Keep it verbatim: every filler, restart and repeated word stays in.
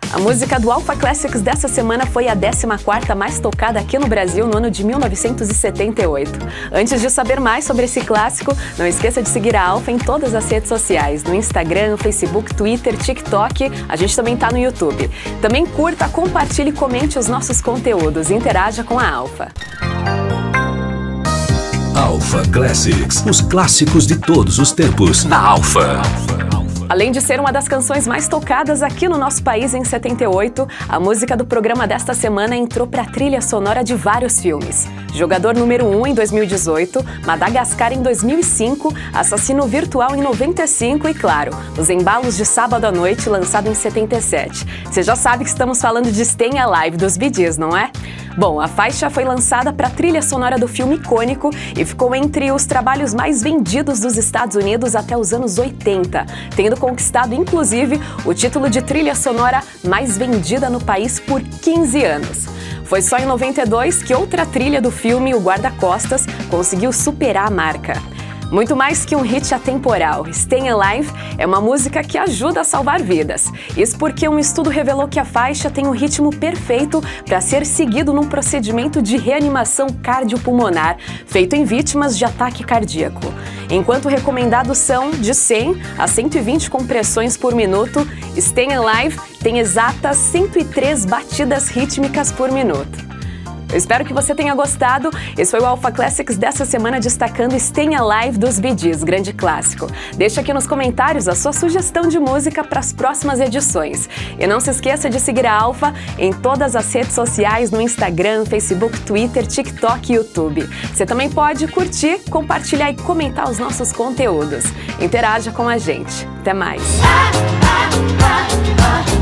A música do Alpha Classics dessa semana foi a décima quarta mais tocada aqui no Brasil no ano de mil novecentos e setenta e oito. Antes de saber mais sobre esse clássico, não esqueça de seguir a Alpha em todas as redes sociais, no Instagram, Facebook, Twitter, TikTok, a gente também tá no YouTube. Também curta, compartilhe e comente os nossos conteúdos e interaja com a Alpha. Alpha Classics, os clássicos de todos os tempos, na Alpha. Além de ser uma das canções mais tocadas aqui no nosso país em setenta e oito, a música do programa desta semana entrou para a trilha sonora de vários filmes. Jogador número um em dois mil e dezoito, Madagascar em dois mil e cinco, Assassino Virtual em noventa e cinco e, claro, Os Embalos de Sábado à Noite, lançado em setenta e sete. Você já sabe que estamos falando de Staying Alive dos Bee Gees, não é? Bom, a faixa foi lançada para a trilha sonora do filme icônico e ficou entre os trabalhos mais vendidos dos Estados Unidos até os anos oitenta, tendo conquistado, inclusive, o título de trilha sonora mais vendida no país por quinze anos. Foi só em noventa e dois que outra trilha do filme, O Guarda-Costas, conseguiu superar a marca. Muito mais que um hit atemporal, Staying Alive é uma música que ajuda a salvar vidas. Isso porque um estudo revelou que a faixa tem o ritmo perfeito para ser seguido num procedimento de reanimação cardiopulmonar feito em vítimas de ataque cardíaco. Enquanto recomendados são de cem a cento e vinte compressões por minuto, Staying Alive tem exatas cento e três batidas rítmicas por minuto. Eu espero que você tenha gostado. Esse foi o Alpha Classics dessa semana destacando Staying Alive dos Bee Gees, grande clássico. Deixa aqui nos comentários a sua sugestão de música para as próximas edições. E não se esqueça de seguir a Alpha em todas as redes sociais, no Instagram, Facebook, Twitter, TikTok e YouTube. Você também pode curtir, compartilhar e comentar os nossos conteúdos. Interaja com a gente. Até mais!